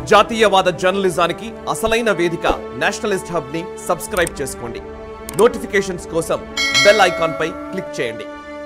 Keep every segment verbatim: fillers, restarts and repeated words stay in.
జాతీయవాద జర్నలిజానికి అసలైన వేదిక నేషనలిస్ట్ హబ్ ని సబ్స్క్రైబ్ చేసుకోండి. నోటిఫికేషన్స్ కోసం బెల్ ఐకాన్ పై క్లిక్ చేయండి.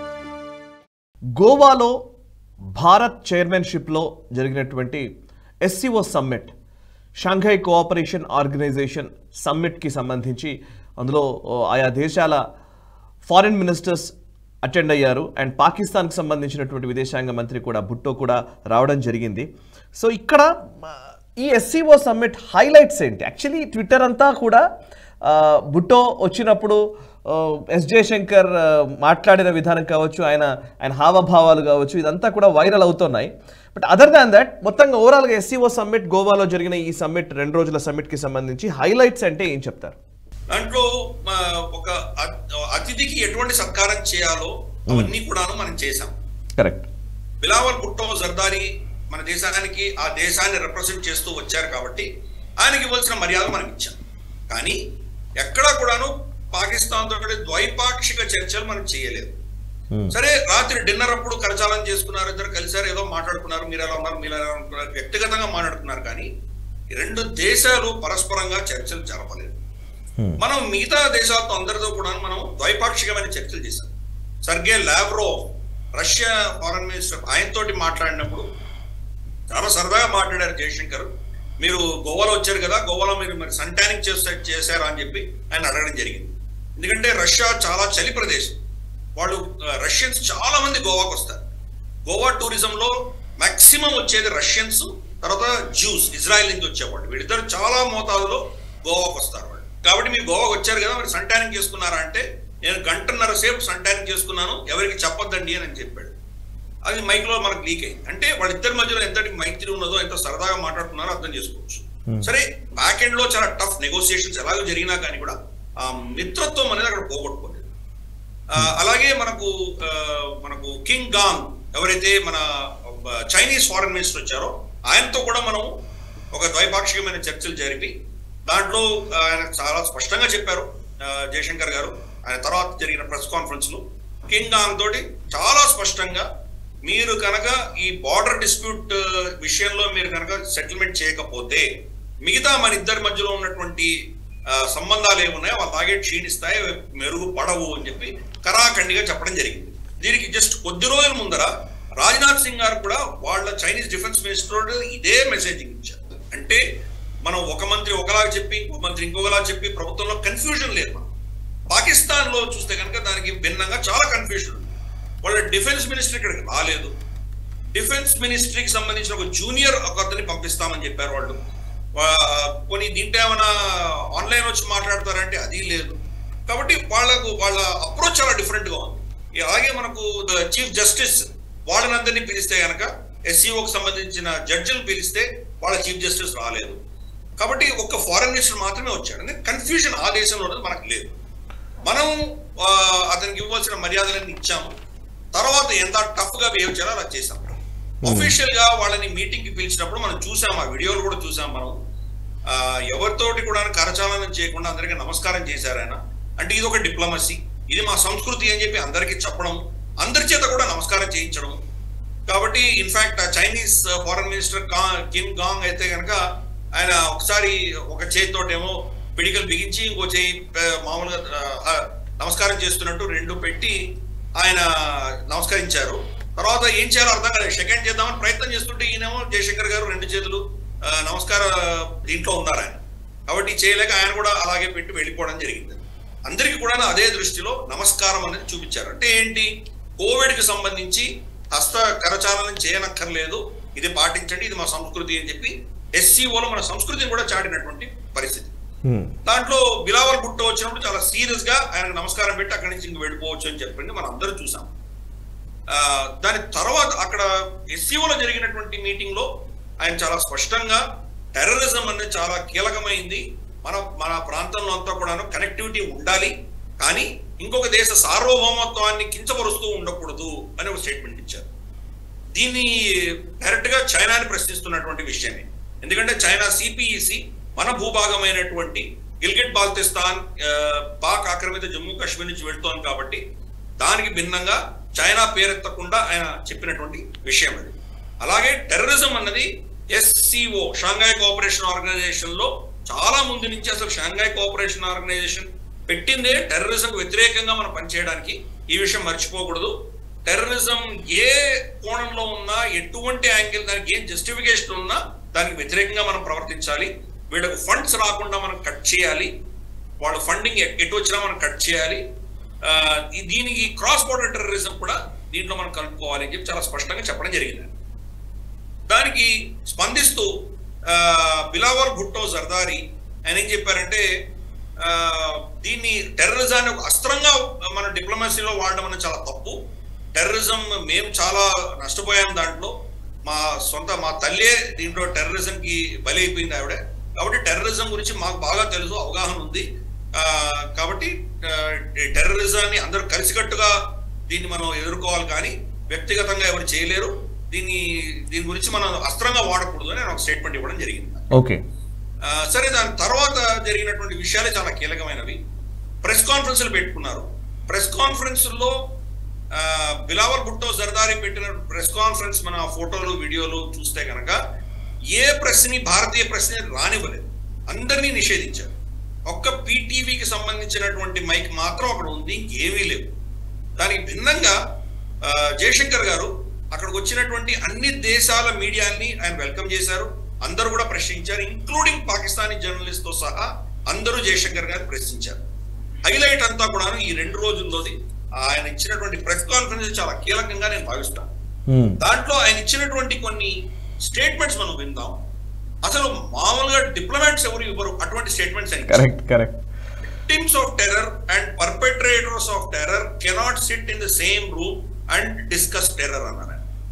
గోవాలో భారత్ చైర్మన్షిప్ లో జరిగినటువంటి SCO summit, Shanghai cooperation organisation summit కి సంబంధించి అందులో ఆయా దేశాల ఫారిన్ మినిస్టర్స్ అటెండ్ అయ్యారు. అండ్ పాకిస్తాన్కి సంబంధించినటువంటి విదేశాంగ మంత్రి కూడా భుట్టో కూడా రావడం జరిగింది. సో ఇక్కడ ఈ ఎస్సీఓ సమ్మిట్ హైలైట్స్ ఏంటి? యాక్చువల్లీ ట్విట్టర్ అంతా కూడా భుట్టో వచ్చినప్పుడు ఎస్ జయశంకర్ మాట్లాడిన విధానం కావచ్చు, ఆయన ఆయన హావభావాలు కావచ్చు, ఇదంతా కూడా వైరల్ అవుతున్నాయి. బట్ అదర్ దాన్ దట్ మొత్తంగా ఓవరాల్గా ఎస్సీఓ సమ్మిట్, గోవాలో జరిగిన ఈ సమ్మిట్, రెండు రోజుల సమ్మిట్కి సంబంధించి హైలైట్స్ అంటే ఏం చెప్తారు? దాంట్లో ఒక అతిథికి ఎటువంటి సత్కారం చేయాలో అవన్నీ కూడా మనం చేశాం. కరెక్ట్. బిలావల్ భుట్టో జర్దారీ మన దేశానికి, ఆ దేశాన్ని రిప్రజెంట్ చేస్తూ వచ్చారు కాబట్టి ఆయనకి ఇవ్వాల్సిన మర్యాద మనం ఇచ్చాం. కానీ ఎక్కడా కూడాను పాకిస్తాన్ తోటి ద్వైపాక్షిక చర్చలు మనం చేయలేదు. సరే, రాత్రి డిన్నర్ అప్పుడు కరచాలం చేసుకున్నారు, ఇద్దరు కలిసారు, ఏదో మాట్లాడుకున్నారు, మీరు ఎలా ఉన్నారు, మీరు ఎలా అనుకున్నారు, వ్యక్తిగతంగా మాట్లాడుకున్నారు. కానీ రెండు దేశాలు పరస్పరంగా చర్చలు జరపలేదు. మనం మిగతా దేశాలతో అందరితో కూడా మనం ద్వైపాక్షికమైన చర్చలు చేశాం. Sergey Lavrov Russia foreign minister, ఆయనతోటి మాట్లాడినప్పుడు చాలా సరదాగా మాట్లాడారు జయశంకర్. మీరు గోవాలో వచ్చారు కదా, గోవాలో మీరు మరి సంటానిక్ చేసే చేశారా అని చెప్పి ఆయన అడగడం జరిగింది. ఎందుకంటే రష్యా చాలా చలి ప్రదేశం. వాళ్ళు రష్యన్స్ చాలా మంది గోవాకు వస్తారు. గోవా టూరిజంలో మాక్సిమం వచ్చేది రష్యన్స్, తర్వాత జ్యూస్, ఇజ్రాయెల్ నుంచి వచ్చేవాళ్ళు. వీళ్ళిద్దరు చాలా మోతాదులో గోవాకు వస్తారు వాళ్ళు. కాబట్టి మీరు గోవాకు వచ్చారు కదా, మరి సంటానిక్ చేసుకున్నారా అంటే నేను గంటన్నర సేపు సంటానిక్ చేసుకున్నాను, ఎవరికి చెప్పొద్దండి అని చెప్పాడు. అది మైక్ లో మనకు లీక్ అయింది. అంటే వాళ్ళిద్దరి మధ్యలో ఎంతటి మైత్రి ఉన్నదో, ఎంత సరదాగా మాట్లాడుతున్నారో అర్థం చేసుకోవచ్చు. సరే, బ్యాక్ ఎండ్ లో చాలా టఫ్ నెగోసియేషన్స్ ఎలాగో జరిగినా కానీ కూడా ఆ మిత్రత్వం అనేది అక్కడ పోగొట్టుకోలేదు. అలాగే మనకు మనకు కింగ్ గాంగ్ ఎవరైతే మన చైనీస్ ఫారెన్ మినిస్టర్ వచ్చారో ఆయనతో కూడా మనం ఒక ద్వైపాక్షికమైన చర్చలు జరిపి దాంట్లో ఆయన చాలా స్పష్టంగా చెప్పారు జయశంకర్ గారు. ఆయన తర్వాత జరిగిన ప్రెస్ కాన్ఫరెన్స్ లో కింగ్ గాంగ్ తోటి చాలా స్పష్టంగా, మీరు కనుక ఈ బార్డర్ డిస్ప్యూట్ విషయంలో మీరు కనుక సెటిల్మెంట్ చేయకపోతే మిగతా మన ఇద్దరి మధ్యలో ఉన్నటువంటి సంబంధాలు ఏమున్నాయో అలాగే క్షీణిస్తాయి, మెరుగుపడవు అని చెప్పి కరాఖండిగా చెప్పడం జరిగింది. దీనికి జస్ట్ కొద్ది రోజుల ముందర రాజ్నాథ్ సింగ్ గారు కూడా వాళ్ళ చైనీస్ డిఫెన్స్ మినిస్టర్ ఇదే మెసేజింగ్ ఇచ్చారు. అంటే మనం ఒక మంత్రి ఒకలాగా చెప్పి ఇంకో మంత్రి ఇంకొకలా చెప్పి ప్రభుత్వంలో కన్ఫ్యూజన్ లేదు. మనం పాకిస్తాన్ లో చూస్తే కనుక దానికి భిన్నంగా చాలా కన్ఫ్యూజన్ ఉంది. వాళ్ళ డిఫెన్స్ మినిస్టర్ ఇక్కడికి రాలేదు. డిఫెన్స్ మినిస్ట్రీకి సంబంధించిన ఒక జూనియర్ ఒక అతన్ని పంపిస్తామని చెప్పారు వాళ్ళు. కొన్ని దీంట్లో ఏమైనా ఆన్లైన్ వచ్చి మాట్లాడతారంటే అది లేదు. కాబట్టి వాళ్ళకు వాళ్ళ అప్రోచ్ చాలా డిఫరెంట్ గా ఉంది. అలాగే మనకు చీఫ్ జస్టిస్ వాళ్ళని అందరినీ పిలిస్తే కనుక ఎస్సీఓకి సంబంధించిన జడ్జిలు పిలిస్తే వాళ్ళ చీఫ్ జస్టిస్ రాలేదు. కాబట్టి ఒక్క ఫారెన్ మినిస్టర్ మాత్రమే వచ్చాడు. అంటే కన్ఫ్యూజన్ ఆ దేశంలో ఉన్నది మనకు లేదు. మనం అతనికి ఇవ్వాల్సిన మర్యాదలన్నీ ఇచ్చాము. తర్వాత ఎంత టఫ్ గా బిహేవ్ చేయాలో అలా చేసాం. అఫీషియల్ గా వాళ్ళని మీటింగ్ కి పిలిచినప్పుడు మనం చూసాం, ఆ వీడియోలు కూడా చూసాం. మనం ఎవరితోటి కూడా కరచాలనం చేయకుండా అందరికీ నమస్కారం చేశారు ఆయన. అంటే ఇది ఒక డిప్లొమసీ, ఇది మా సంస్కృతి అని చెప్పి అందరికీ చెప్పడం, అందరి చేత కూడా నమస్కారం చేయించడం. కాబట్టి in fact Chinese foreign minister Qin Gang అయితే కనుక ఆయన ఒకసారి ఒక చేతితోటేమో పిడికలు బిగించి ఇంకో చేయి మామూలుగా నమస్కారం చేస్తున్నట్టు రెండు పెట్టి ఆయన నమస్కరించారు. తర్వాత ఏం చేయాలో అర్థం కాలేదు, సెకండ్ చేద్దామని ప్రయత్నం చేస్తుంటే ఈయనేమో జయశంకర్ గారు రెండు చేతులు నమస్కార దీంట్లో ఉన్నారు ఆయన. కాబట్టి చేయలేక ఆయన కూడా అలాగే పెట్టి వెళ్ళిపోవడం జరిగింది. అందరికీ కూడా అదే దృష్టిలో నమస్కారం అనేది చూపించారు. అంటే ఏంటి, కోవిడ్ కి సంబంధించి హస్త కరచాలనం చేయనక్కర్లేదు, ఇది పాటించండి, ఇది మా సంస్కృతి అని చెప్పి ఎస్సీఓలో మన సంస్కృతిని కూడా చాటినటువంటి పరిస్థితి. దాంట్లో బిలావల్ భుట్టో వచ్చినప్పుడు చాలా సీరియస్ గా ఆయనకు నమస్కారం పెట్టి అక్కడి నుంచి ఇంక వెళ్ళిపోవచ్చు అని చెప్పండి మనం అందరూ చూసాం. దాని తర్వాత అక్కడ ఎస్సీఓలో జరిగినటువంటి మీటింగ్ లో ఆయన చాలా స్పష్టంగా టెర్రరిజం అనేది చాలా కీలకమైంది, మన మన ప్రాంతంలో అంతా కూడా కనెక్టివిటీ ఉండాలి, కానీ ఇంకొక దేశ సార్వభౌమత్వాన్ని కించపరుస్తూ ఉండకూడదు అని ఒక స్టేట్మెంట్ ఇచ్చారు. దీన్ని డైరెక్ట్ గా చైనాని ప్రశ్నిస్తున్నటువంటి విషయమే. ఎందుకంటే చైనా సిపిఈసి మన భూభాగమైనటువంటి గిల్గిట్ బాల్టిస్తాన్, పాక్ ఆక్రమిత జమ్మూ కాశ్మీర్ నుంచి వెళ్తోంది కాబట్టి దానికి భిన్నంగా చైనా పేరెత్తకుండా ఆయన చెప్పినటువంటి విషయం అది. అలాగే టెర్రరిజం అన్నది ఎస్సీఓ షాంఘై కోఆపరేషన్ ఆర్గనైజేషన్ లో చాలా ముందు నుంచి అసలు షాంఘై కోఆపరేషన్ ఆర్గనైజేషన్ పెట్టిందే టెర్రరిజం వ్యతిరేకంగా మనం పనిచేయడానికి. ఈ విషయం మర్చిపోకూడదు. టెర్రరిజం ఏ కోణంలో ఉన్నా, ఎటువంటి యాంగిల్, దానికి ఏం జస్టిఫికేషన్ ఉన్నా దానికి వ్యతిరేకంగా మనం ప్రవర్తించాలి. వీళ్ళకు ఫండ్స్ రాకుండా మనం కట్ చేయాలి. వాళ్ళ ఫండింగ్ ఎటు వచ్చినా మనం కట్ చేయాలి. దీనికి క్రాస్ బోర్డర్ టెర్రరిజం కూడా దీంట్లో మనం కలుపుకోవాలి అని చెప్పి చాలా స్పష్టంగా చెప్పడం జరిగింది. దానికి స్పందిస్తూ బిలావల్ భుట్టో జర్దారీ ఆయన ఏం చెప్పారంటే, దీన్ని టెర్రరిజాన్ని ఒక అస్త్రంగా మన డిప్లొమసీలో వాడడం అనేది చాలా తప్పు. టెర్రరిజం మేము చాలా నష్టపోయాం. దాంట్లో మా సొంత మా తల్లే దీంట్లో టెర్రరిజం కి బలి అయిపోయింది ఆవిడ. కాబట్టి టెర్రరిజం గురించి మాకు బాగా తెలుసు, అవగాహన ఉంది. కాబట్టి టెర్రరిజాన్ని అందరూ కలిసికట్టుగా దీన్ని మనం ఎదుర్కోవాలి, కానీ వ్యక్తిగతంగా ఎవరు చేయలేరు. దీన్ని దీని గురించి మనం అస్త్రంగా వాడకూడదు అని ఒక స్టేట్మెంట్ ఇవ్వడం జరిగింది. ఓకే, సరే. దాని తర్వాత జరిగినటువంటి విషయాలే చాలా కీలకమైనవి. ప్రెస్ కాన్ఫరెన్స్లు పెట్టుకున్నారు. ప్రెస్ కాన్ఫరెన్స్లో బిలావల్ భుట్టో జర్దారీ పెట్టిన ప్రెస్ కాన్ఫరెన్స్ మన ఫోటోలు వీడియోలు చూస్తే కనుక ఏ ప్రెస్ ని, భారతీయ ప్రెస్ ని రానివ్వలేదు. అందరినీ నిషేధించారు. ఒక్క పీటీవీకి సంబంధించినటువంటి మైక్ మాత్రం అక్కడ ఉంది, ఇంకేమీ లేవు. దానికి భిన్నంగా జయశంకర్ గారు అక్కడికి వచ్చినటువంటి అన్ని దేశాల మీడియాని ఆయన వెల్కమ్ చేశారు. అందరూ కూడా ప్రశ్నించారు, ఇంక్లూడింగ్ పాకిస్తానీ జర్నలిస్ట్ తో సహా అందరూ జయశంకర్ గారిని ప్రశ్నించారు. హైలైట్ అంతా కూడా ఈ రెండు రోజుల్లోది ఆయన ఇచ్చినటువంటి ప్రెస్ కాన్ఫరెన్స్ చాలా కీలకంగా నేను భావిస్తాను. దాంట్లో ఆయన ఇచ్చినటువంటి కొన్ని స్టేట్మెంట్స్ మనం విందాం. అసలు మామూలుగా డిప్లొమాట్స్ ఎవరు ఇవ్వరు అటువంటి statements. Correct correct Victims of terror and perpetrators of terror cannot sit in the same room and discuss terror అన్నారు.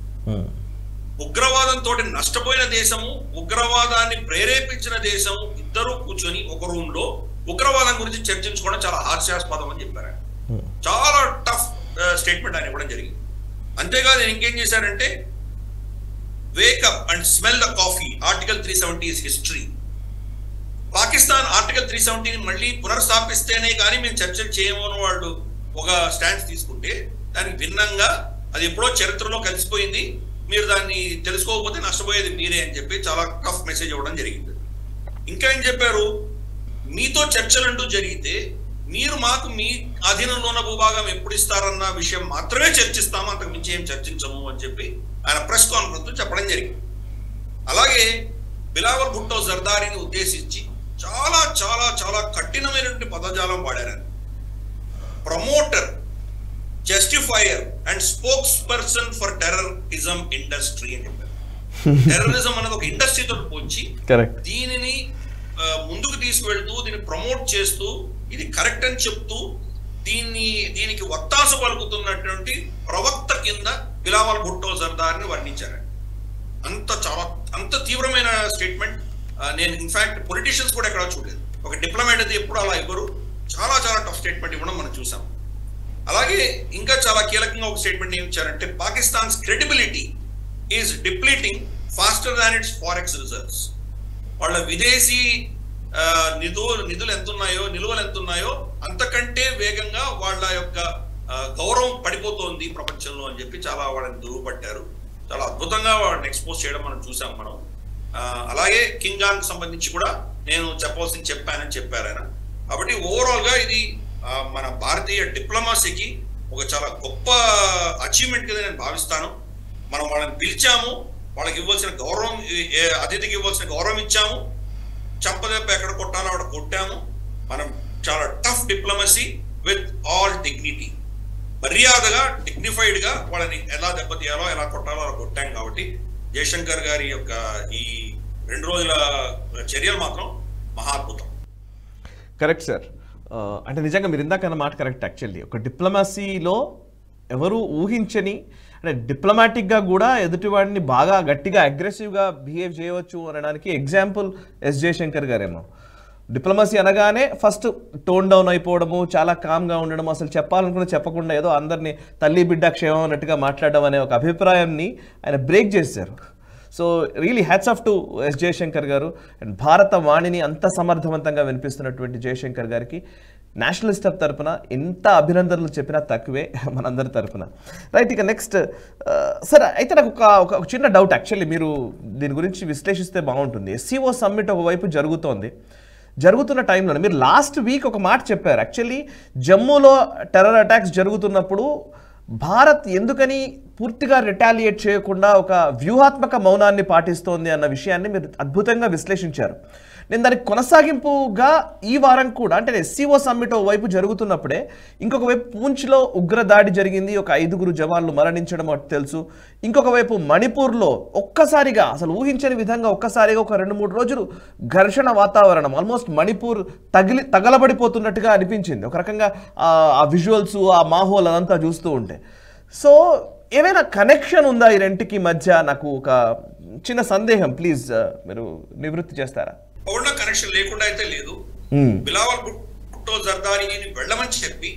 ఉగ్రవాదంతో నష్టపోయిన దేశము, ఉగ్రవాదాన్ని ప్రేరేపించిన దేశము ఇద్దరు కూర్చొని ఒక రూమ్ లో ఉగ్రవాదం గురించి చర్చించుకోవడం చాలా హాస్యాస్పదం అని చెప్పారు. చాలా టఫ్ స్టేట్మెంట్ ఆయన ఇవ్వడం జరిగింది. అంతేకాదు ఇంకేం చేశారంటే, wake up and smell the coffee, article three seventy is history. Pakistan article three సెవెంటీని మళ్ళీ పునర్స్థాపిస్తేనే కానీ మేము చర్చలు చేయము అని వాళ్ళు ఒక స్టాండ్ తీసుకుంటే, దానికి భిన్నంగా అది ఎప్పుడో చరిత్రలో కలిసిపోయింది, మీరు దాన్ని తెలుసుకోకపోతే నష్టపోయేది మీరే అని చెప్పి చాలా టఫ్ మెసేజ్ ఇవ్వడం జరిగింది. ఇంకా ఏం చెప్పారు, మీతో చర్చలంటూ జరిగితే మీరు మాకు మీ అధీనంలో ఉన్న భూభాగం ఎప్పుడు ఇస్తారన్న విషయం మాత్రమే చర్చిస్తాము, అంతకు మించి ఏం చర్చించము అని చెప్పి ఆయన ప్రెస్ కాన్ఫరెన్స్ చెప్పడం జరిగింది. అలాగే బిలావల్ భుట్టో జర్దారీని ఉద్దేశించి చాలా చాలా చాలా కఠినమైనటువంటి పదజాలం వాడారు. Promoter, justifier and spokesperson for terrorism industry అని చెప్పారు. టెర్రరిజం అనేది ఒక ఇండస్ట్రీతో పోల్చి దీనిని ముందుకు తీసుకువెళ్తూ దీన్ని ప్రమోట్ చేస్తూ ఇది కరెక్ట్ అని చెప్తూ దీన్ని దీనికి వత్తాసు పలుకుతున్నటువంటి ప్రవక్త కింద బిలావల్ భుట్టో జర్దారీని వర్ణించారు. అంత చాలా అంత తీవ్రమైన స్టేట్మెంట్ నేను ఇన్ఫాక్ట్ పొలిటీషియన్స్ కూడా ఎక్కడ చూడలేదు. ఒక డిప్లొమాట్ అయితే ఎప్పుడు అలా ఇవ్వరు. చాలా చాలా టఫ్ స్టేట్మెంట్ ఇవ్వడం మనం చూసాం. అలాగే ఇంకా చాలా కీలకంగా ఒక స్టేట్మెంట్ ఏం ఇచ్చారంటే, Pakistan's credibility is depleting faster than its forex reserves. వాళ్ళ విదేశీ నిధులు నిధులు ఎంత ఉన్నాయో, నిలువలు ఎంత ఉన్నాయో అంతకంటే వేగంగా వాళ్ళ యొక్క గౌరవం పడిపోతోంది ప్రపంచంలో అని చెప్పి చాలా వాళ్ళని దురుపట్టారు. చాలా అద్భుతంగా వాళ్ళని ఎక్స్పోజ్ చేయడం మనం చూసాం మనం. అలాగే కింగాన్ సంబంధించి కూడా నేను చెప్పవలసింది చెప్పానని చెప్పారు ఆయన. కాబట్టి ఓవరాల్ గా ఇది మన భారతీయ డిప్లొమసీకి ఒక చాలా గొప్ప అచీవ్మెంట్ కింద నేను భావిస్తాను. మనం వాళ్ళని పిలిచాము, వాళ్ళకి ఇవ్వాల్సిన గౌరవం, అతిథికి ఇవ్వాల్సిన గౌరవం ఇచ్చాము, చంపదెబ్బ ఎక్కడ కొట్టాలో అక్కడ కొట్టాము. మనం చాలా tough diplomacy with all dignity, మర్యాదగా డిగ్నిఫైడ్ గా వాళ్ళని ఎలా దెబ్బతీయాలో ఎలా కొట్టాలో అలా కొట్టాం. కాబట్టి జయశంకర్ గారి యొక్క ఈ రెండు రోజుల చర్యలు మాత్రం మహాద్భుతం. Correct sir. అంటే నిజంగా మీరు ఇందాక మాట కరెక్ట్. యాక్చువల్లీ ఒక డిప్లొమసీలో ఎవరు ఊహించని, అంటే డిప్లొమాటిక్గా కూడా ఎదుటివాడిని బాగా గట్టిగా అగ్రెసివ్గా బిహేవ్ చేయవచ్చు అనడానికి ఎగ్జాంపుల్ ఎస్ జయశంకర్ గారేమో. డిప్లొమసీ అనగానే ఫస్ట్ టోన్ డౌన్ అయిపోవడము, చాలా కామ్గా ఉండడం, అసలు చెప్పాలనుకున్న చెప్పకుండా ఏదో అందరినీ తల్లి బిడ్డ క్షేమం అన్నట్టుగా మాట్లాడడం అనే ఒక అభిప్రాయాన్ని ఆయన బ్రేక్ చేశారు. So really hats off to S Jaishankar గారు. అండ్ భారత వాణిని అంత సమర్థవంతంగా వినిపిస్తున్నటువంటి జయశంకర్ గారికి నేషనలిస్ట్ తరపున ఎంత అభినందనలు చెప్పినా తక్కువే మనందరి తరపున. రైట్, ఇక నెక్స్ట్ సార్ అయితే నాకు ఒక ఒక చిన్న డౌట్, యాక్చువల్లీ మీరు దీని గురించి విశ్లేషిస్తే బాగుంటుంది. ఎస్సీఓ సమ్మిట్ ఒకవైపు జరుగుతోంది, జరుగుతున్న టైంలో మీరు లాస్ట్ వీక్ ఒక మాట చెప్పారు. యాక్చువల్లీ జమ్మూలో టెర్రర్ అటాక్స్ జరుగుతున్నప్పుడు భారత్ ఎందుకని పూర్తిగా రిటాలియేట్ చేయకుండా ఒక వ్యూహాత్మక మౌనాన్ని పాటిస్తోంది అన్న విషయాన్ని మీరు అద్భుతంగా విశ్లేషించారు. నేను దానికి కొనసాగింపుగా ఈ వారం కూడా, అంటే ఎస్సీఓ సమ్మిట్ వైపు జరుగుతున్నప్పుడే ఇంకొక వైపు పూంచ్లో ఉగ్ర దాడి జరిగింది, ఒక ఐదుగురు జవాన్లు మరణించడం అటు తెలుసు. ఇంకొక వైపు మణిపూర్లో ఒక్కసారిగా అసలు ఊహించని విధంగా ఒక్కసారిగా ఒక రెండు మూడు రోజులు ఘర్షణ వాతావరణం, ఆల్మోస్ట్ మణిపూర్ తగిలి తగలబడిపోతున్నట్టుగా అనిపించింది ఒక రకంగా ఆ విజువల్స్, ఆ మాహోల్ అదంతా చూస్తూ ఉంటే. సో ఏమైనా కనెక్షన్ ఉందా ఈ రెంటికి మధ్య? నాకు ఒక చిన్న సందేహం, ప్లీజ్ మీరు నివృత్తి చేస్తారా? పౌర్ణ కనెక్షన్ లేకుండా అయితే లేదు. బిలావల్ భుట్టో జర్దారీని వెళ్ళమని చెప్పి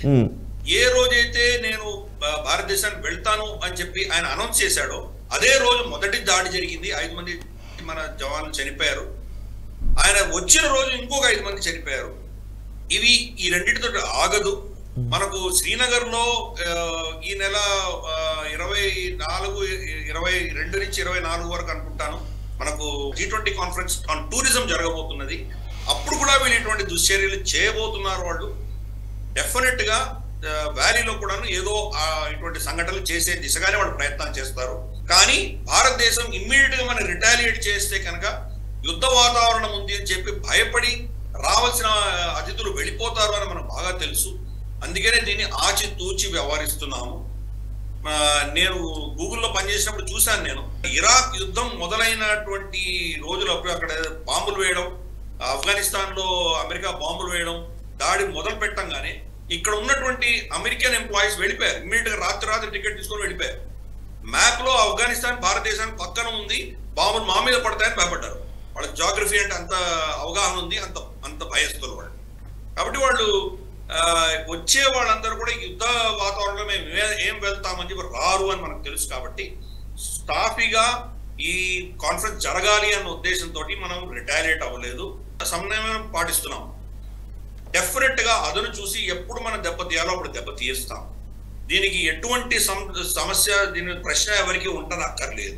ఏ రోజైతే నేను భారతదేశానికి వెళ్తాను అని చెప్పి ఆయన అనౌన్స్ చేశాడో అదే రోజు మొదటి దాడి జరిగింది. ఐదు మంది మన జవాన్లు చనిపోయారు. ఆయన వచ్చిన రోజు ఇంకొక ఐదు మంది చనిపోయారు. ఇవి ఈ రెండింటితో ఆగదు. మనకు శ్రీనగర్ లో ఈ నెల ఇరవై నాలుగు ఇరవై రెండు నుంచి ఇరవై నాలుగు వరకు అనుకుంటాను మనకు G twenty conference on tourism జరగబోతున్నది. అప్పుడు కూడా వీళ్ళు ఇటువంటి దుశ్చర్యలు చేయబోతున్నారు. వాళ్ళు డెఫినెట్ గా వ్యాలీలో కూడాను ఏదో ఇటువంటి సంఘటనలు చేసే దిశగానే వాళ్ళు ప్రయత్నాలు చేస్తారు. కానీ భారతదేశం ఇమ్మీడియట్ గా మనం రిటాలియేట్ చేస్తే కనుక యుద్ధ వాతావరణం ఉంది అని చెప్పి భయపడి రావాల్సిన అతిథులు వెళ్ళిపోతారు అని మనకు బాగా తెలుసు. అందుకనే దీన్ని ఆచి తూచి వ్యవహరిస్తున్నాము. నేను గూగుల్లో పనిచేసినప్పుడు చూశాను. నేను ఇరాక్ యుద్ధం మొదలైనటువంటి రోజులప్పుడు అక్కడ బాంబులు వేయడం, ఆఫ్ఘనిస్తాన్ లో అమెరికా బాంబులు వేయడం, దాడి మొదలు పెట్టంగానే ఇక్కడ ఉన్నటువంటి అమెరికన్ ఎంప్లాయీస్ వెళ్ళిపోయారు. ఇమ్మీడియట్ గా రాత్రి రాత్రి టికెట్ తీసుకొని వెళ్ళిపోయారు. మ్యాప్ లో ఆఫ్ఘనిస్తాన్ భారతదేశానికి పక్కన ఉంది, బాంబులు మా మీద పడతాయని భయపడ్డారు. వాళ్ళకి జాగ్రఫీ అంటే అంత అవగాహన ఉంది, అంత అంత భయస్తులు వాళ్ళు. కాబట్టి వాళ్ళు వచ్చే వాళ్ళందరూ కూడా యుద్ధ వాతావరణంలో మేము ఏం వెళ్తామని చెప్పి రారు అని మనకు తెలుసు. కాబట్టి స్టాఫీగా ఈ కాన్ఫరెన్స్ జరగాలి అన్న ఉద్దేశంతో మనం రిటాలియేట్ అవ్వలేదు, సమన్వయం పాటిస్తున్నాం. డెఫినెట్ గా అదను చూసి ఎప్పుడు మనం దెబ్బతీయాలో అప్పుడు దెబ్బతీస్తాం. దీనికి ఎటువంటి సమస్య, దీని ప్రశ్న ఎవరికి ఉండనక్కర్లేదు.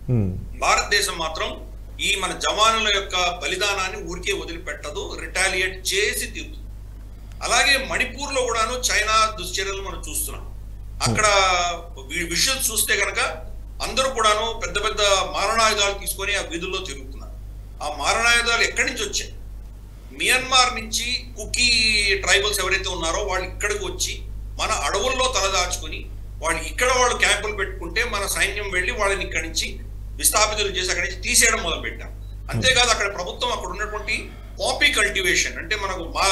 భారతదేశం మాత్రం ఈ మన జవానుల యొక్క బలిదానాన్ని ఊరికే వదిలిపెట్టదు, రిటాలియేట్ చేసి తీరుతుంది. అలాగే మణిపూర్ లో కూడాను చైనా దుశ్చర్యలు మనం చూస్తున్నాం. అక్కడ విషయాలు చూస్తే కనుక అందరూ కూడాను పెద్ద పెద్ద మారణాయుధాలు తీసుకొని ఆ వీధుల్లో తిరుగుతున్నారు. ఆ మారణాయుధాలు ఎక్కడి నుంచి వచ్చాయి? మియన్మార్ నుంచి కుకీ ట్రైబల్స్ ఎవరైతే ఉన్నారో వాళ్ళు ఇక్కడికి వచ్చి మన అడవుల్లో తలదాచుకొని వాళ్ళు ఇక్కడ వాళ్ళు క్యాంపులు పెట్టుకుంటే మన సైన్యం వెళ్ళి వాళ్ళని ఇక్కడి నుంచి విస్థాపితులు చేసి అక్కడి నుంచి తీసేయడం మొదలు పెట్టాం. అంతేకాదు అక్కడ ప్రభుత్వం అక్కడ ఉన్నటువంటి పాపీ కల్టివేషన్, అంటే మనకు మా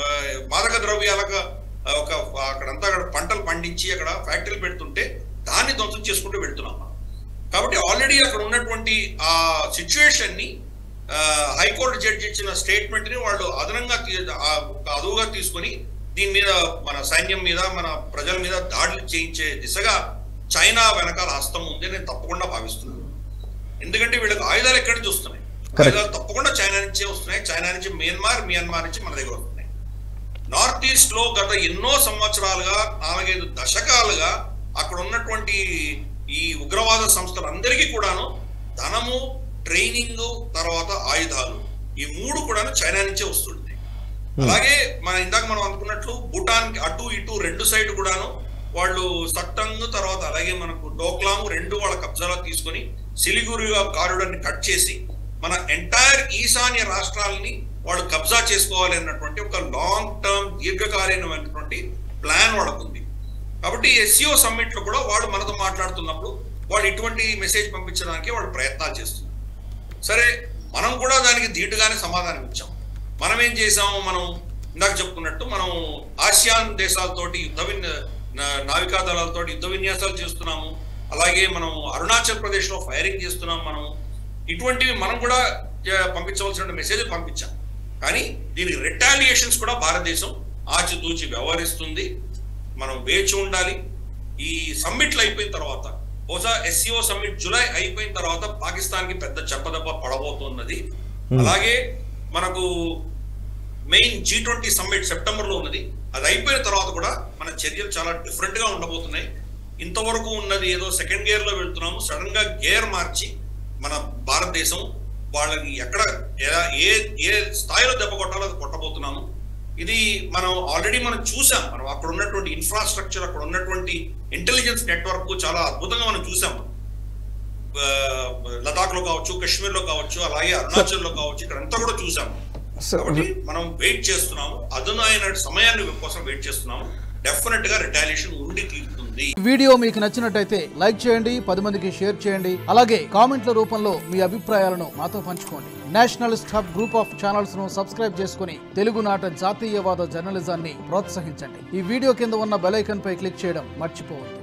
మాదక ద్రవ్యాలకు ఒక అక్కడంతా అక్కడ పంటలు పండించి అక్కడ ఫ్యాక్టరీలు పెడుతుంటే దాన్ని ధ్వంసం చేసుకుంటూ వెళ్తున్నాం మనం. కాబట్టి ఆల్రెడీ అక్కడ ఉన్నటువంటి ఆ సిచ్యువేషన్ ని హైకోర్టు జడ్జి ఇచ్చిన స్టేట్మెంట్ ని వాళ్ళు అదనంగా అదువుగా తీసుకొని దీని మీద మన సైన్యం మీద మన ప్రజల మీద దాడులు చేయించే దిశగా చైనా వెనకాల హస్తం ఉంది నేను తప్పకుండా భావిస్తున్నాను. ఎందుకంటే వీళ్ళకి ఆయుధాలు ఎక్కడి నుంచి వస్తున్నాయి? ఆయుధాలు తప్పకుండా చైనా నుంచే వస్తున్నాయి. చైనా నుంచి మియన్మార్, మియన్మార్ నుంచి మన దగ్గర వస్తున్నాయి. నార్త్ ఈస్ట్ లో గత ఎన్నో సంవత్సరాలుగా, నాలుగైదు దశకాలుగా అక్కడ ఉన్నటువంటి ఈ ఉగ్రవాద సంస్థలందరికీ కూడాను ధనము, ట్రైనింగ్, తర్వాత ఆయుధాలు, ఈ మూడు కూడాను చైనా నుంచే వస్తుంది. అలాగే మన ఇందాక మనం అనుకున్నట్లు భూటాన్ అటు ఇటు రెండు సైడ్ కూడాను వాళ్ళు సట్టంగ్, తర్వాత అలాగే మనకు డోక్లాము రెండు వాళ్ళ కబ్జాలో తీసుకొని సిలిగురి కారిడార్ని కట్ చేసి మన ఎంటైర్ ఈశాన్య రాష్ట్రాలని వాళ్ళు కబ్జా చేసుకోవాలి అన్నటువంటి ఒక లాంగ్ టర్మ్ దీర్ఘకాలీనమైనటువంటి ప్లాన్ వాళ్ళకు ఉంది. కాబట్టి ఎస్సీఓ సమ్మిట్ లో కూడా వాళ్ళు మనతో మాట్లాడుతున్నప్పుడు వాళ్ళు ఇటువంటి మెసేజ్ పంపించడానికి వాళ్ళు ప్రయత్నాలు చేస్తున్నారు. సరే, మనం కూడా దానికి ధీటుగానే సమాధానం ఇచ్చాం. మనం ఏం చేసాము? మనం ఇందాక చెప్పుకున్నట్టు మనం ఆసియాన్ దేశాలతోటి యుద్ధ విన్ నావికా దళాలతో యుద్ధ విన్యాసాలు చేస్తున్నాము. అలాగే మనం అరుణాచల్ ప్రదేశ్ లో ఫైరింగ్ చేస్తున్నాం. మనం ఇటువంటివి మనం కూడా పంపించవలసిన మెసేజ్ పంపించాం. కానీ దీని రిటాలియేషన్స్ కూడా భారతదేశం ఆచితూచి వ్యవహరిస్తుంది. మనం వేచి ఉండాలి. ఈ సమ్మిట్లు అయిపోయిన తర్వాత, బహుశా ఎస్సీఓ సమ్మిట్ జూలై అయిపోయిన తర్వాత పాకిస్తాన్ కి పెద్ద చెంపదెబ్బ పడబోతున్నది. అలాగే మనకు main G twenty summit September లో ఉన్నది. అది అయిపోయిన తర్వాత కూడా మన చర్యలు చాలా డిఫరెంట్ గా ఉండబోతున్నాయి. ఇంతవరకు ఉన్నది ఏదో సెకండ్ గేర్ లో వెళ్తున్నాము, సడన్ గా గేర్ మార్చి మన భారతదేశం వాళ్ళని ఎక్కడ ఏ ఏ స్థాయిలో దెబ్బ కొట్టాలో అది కొట్టబోతున్నాము. ఇది మనం ఆల్రెడీ మనం చూసాం. మనం అక్కడ ఉన్నటువంటి ఇన్ఫ్రాస్ట్రక్చర్, అక్కడ ఉన్నటువంటి ఇంటెలిజెన్స్ నెట్వర్క్ చాలా అద్భుతంగా మనం చూసాం. లదాఖ్ లో కావచ్చు, కాశ్మీర్ లో కావచ్చు, అలాగే అరుణాచల్ లో కావచ్చు, ఇక్కడ అంతా కూడా చూసాము. కాబట్టి మనం వెయిట్ చేస్తున్నాము, అదునైన సమయాన్ని కోసం వెయిట్ చేస్తున్నాము. డెఫినెట్ గా రిటాలియేషన్ ఉండి తీరుతుంది. వీడియో మీకు నచ్చినట్టయితే లైక్ చేయండి, పది మందికి షేర్ చేయండి. అలాగే కామెంట్ల రూపంలో మీ అభిప్రాయాలను మాతో పంచుకోండి. Nationalist hub group of channels ను సబ్స్క్రైబ్ చేసుకుని తెలుగునాట జాతీయవాద జర్నలిజాన్ని ప్రోత్సహించండి. ఈ వీడియో కింద ఉన్న బెల్ ఐకాన్ పై క్లిక్ చేయడం మర్చిపోవద్దు.